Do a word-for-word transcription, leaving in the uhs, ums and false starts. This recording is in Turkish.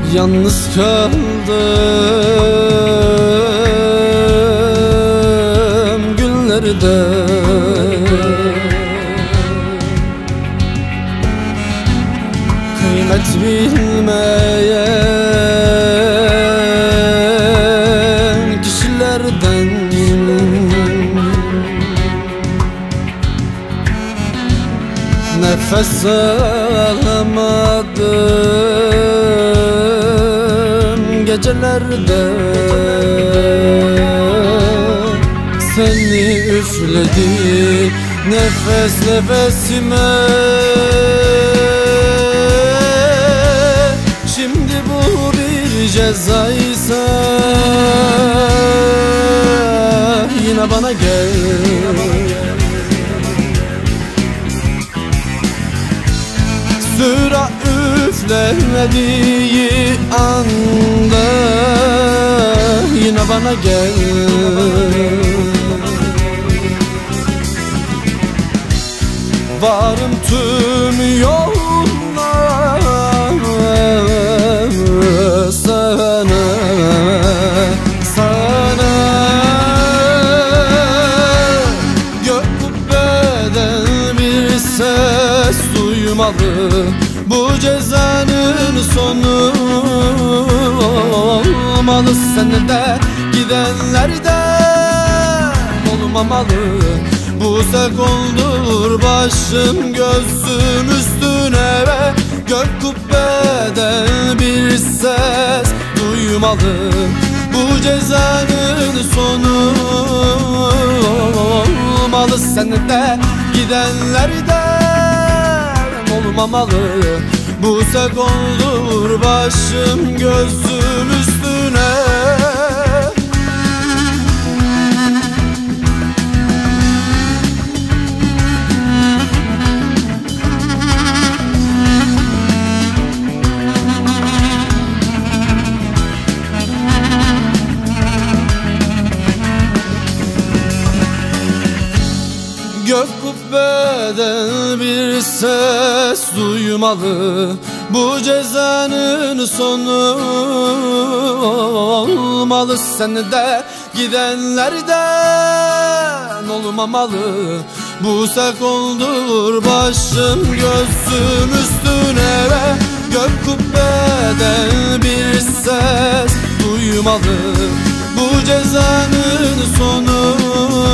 Yalnız kaldım günlerde, kıymet bilmeyen kişilerden. Nefes alamadım gecelerde, seni üfledi nefes nefesime. Şimdi bu bir cezaysa yine bana gel. Sıra üflemediği anda yine bana gel. Varım tüm yoluna sana, sana. Gök kubbeden bir ses duymalı, bu cezanın sonu olmalı. Sen de gidenlerden olmamalı. Bu sekondur başım gözüm üstüne ve gök kubbeden bir ses duymalı, bu cezanın sonu olmalı. Sen de gidenlerden olmamalı. Bu sekondur başım gözüm üstüne. Gök kubbeden bir ses duymalı, bu cezanın sonu olmalı. Sen de gidenlerden olmamalı. Bu sekondur başım gözüm üstüne ve gök kubbeden bir ses duymalı, bu cezanın sonu